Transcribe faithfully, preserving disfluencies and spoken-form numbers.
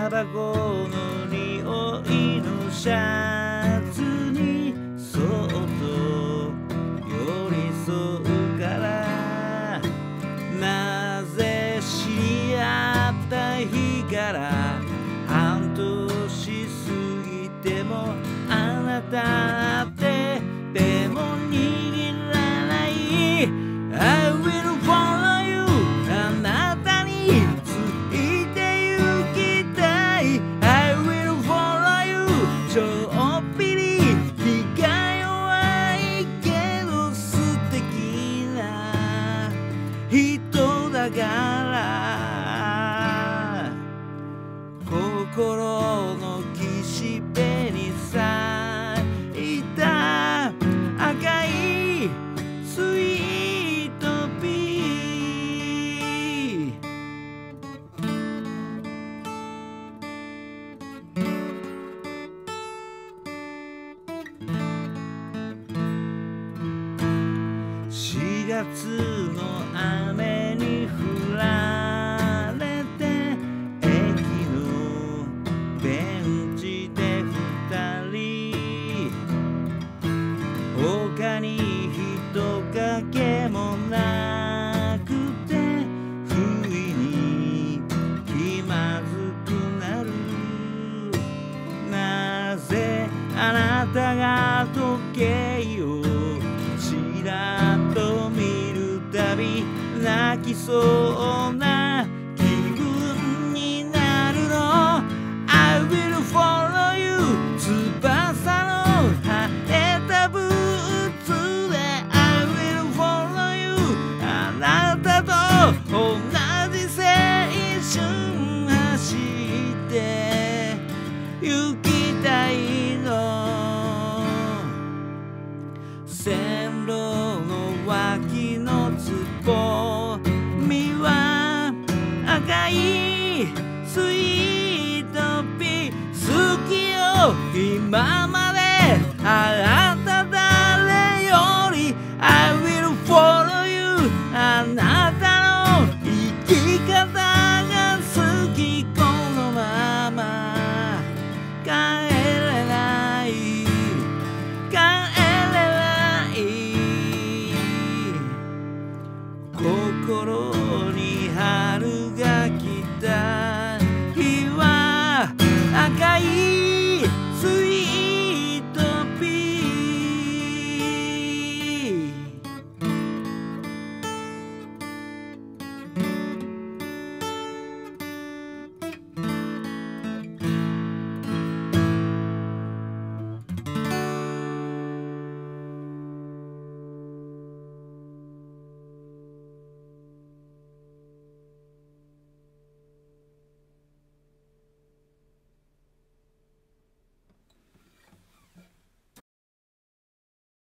タバコの匂いのシャツにそっと寄り添うから、なぜ知り合った日から半年過ぎてもあなたって手も握らない。 I will follow you あなたについて行きたい。 I will follow you ちょっぴり気が弱いけど素敵な人だから、心の岸辺に咲いた赤いスイートピー。しがつの雨に降られて駅のベンチで二人、他に人影もなくて不意に気まずくなる。なぜあなたが時計をちらっと見るたび泣きそうな気分になるの。 I will follow you 翼の生えたブーツで I will follow you あなたと同じ青春走って行きたいの。線路の脇のつぼみは赤いスイートピー。好きよ今までああ